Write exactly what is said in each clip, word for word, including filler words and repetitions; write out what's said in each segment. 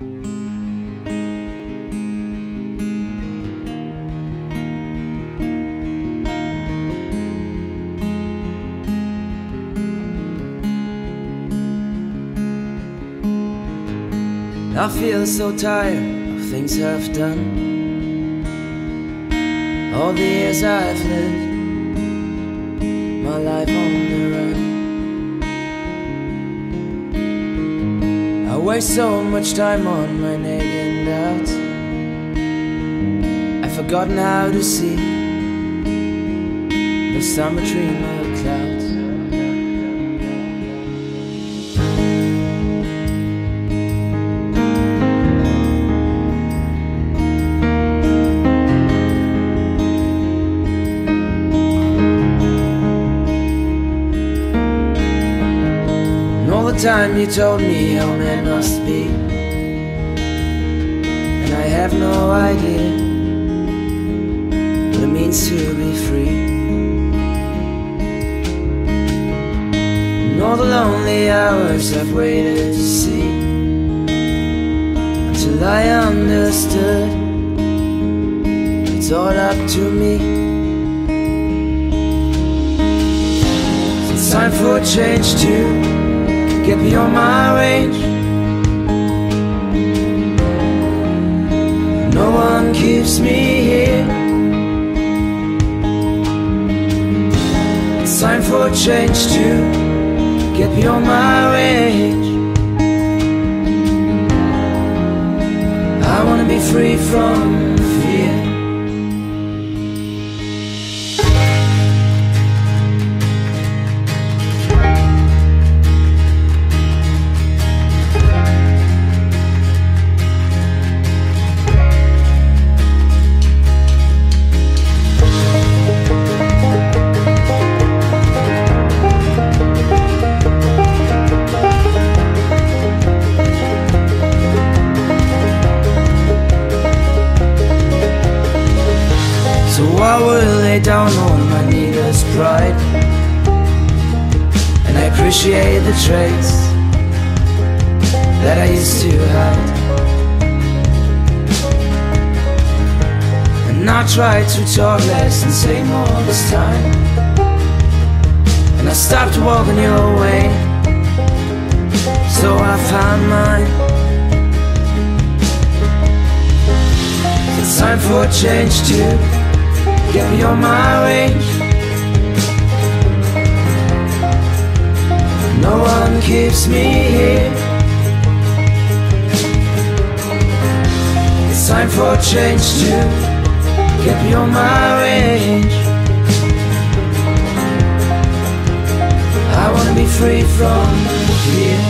I feel so tired of things I've done, all the years I've lived, my life on the run. I waste so much time on my nagging doubts. I've forgotten how to see the sun between the clouds. Time you told me how men must be, and I have no idea what it means to be free. And all the lonely hours I've waited to see, until I understood it's all up to me. It's time for a change too, get beyond my range. No one keeps me here. It's time for a change to get beyond my range. I wanna be free from fear. So I will lay down on my needless pride, and I appreciate the traits that I used to hide. And I try to talk less and say more this time, and I stopped walking your way, so I found mine. It's time for a change too, get beyond my range. No one keeps me here. It's time for a change to get beyond my range. I wanna be free from fear.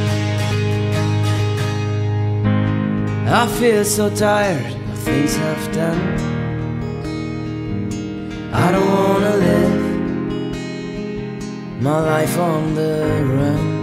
I feel so tired of things I've done. I don't wanna live my life on the run.